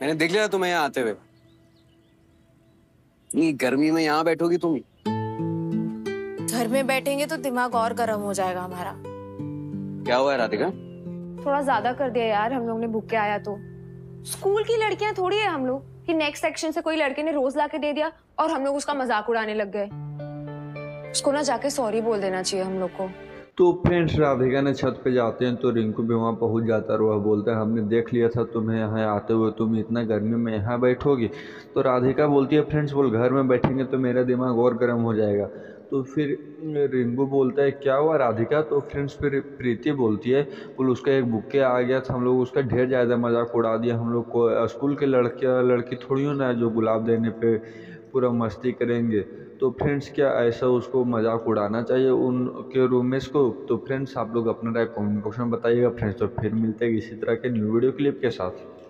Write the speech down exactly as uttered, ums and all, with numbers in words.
मैंने देख लिया तुम्हें यहाँ आते हुए। इतनी गर्मी में यहाँ बैठोगी तुम? घर में बैठेंगे तो दिमाग और गर्म हो जाएगा हमारा। क्या हुआ है राधिका? थोड़ा ज्यादा कर दिया यार हम लोग ने बुक के आया तो। स्कूल की लड़कियां थोड़ी है हम लोग कि नेक्स्ट सेक्शन से कोई लड़के ने रोज लाके दे दिया और हम लोग उसका मजाक उड़ाने लग गए। उसको ना जाके सॉरी बोल देना चाहिए हम लोग को। तो फ्रेंड्स राधिका ने छत पे जाते हैं तो रिंकू भी वहाँ पहुँच जाता है और वह बोलता है हमने देख लिया था तुम्हें यहाँ आते हुए, तुम इतना गर्मी में यहाँ बैठोगी। तो राधिका बोलती है फ्रेंड्स बोल घर में बैठेंगे तो मेरा दिमाग और गर्म हो जाएगा। तो फिर रिंकू बोलता है क्या हुआ राधिका? तो फ्रेंड्स फिर प्रीति बोलती है बोल उसका एक बुक्के आ गया था, हम लोग उसका ढेर ज़्यादा मजाक उड़ा दिया। हम लोग को स्कूल के लड़कियाँ लड़की थोड़ी हो ना जो गुलाब देने पे पूरा मस्ती करेंगे। तो फ्रेंड्स क्या ऐसा उसको मजाक उड़ाना चाहिए उनके रूममेट्स को? तो फ्रेंड्स आप लोग अपना राय कमेंट बॉक्स में बताइएगा फ्रेंड्स। तो फिर मिलते हैं इसी तरह के न्यू वीडियो क्लिप के साथ।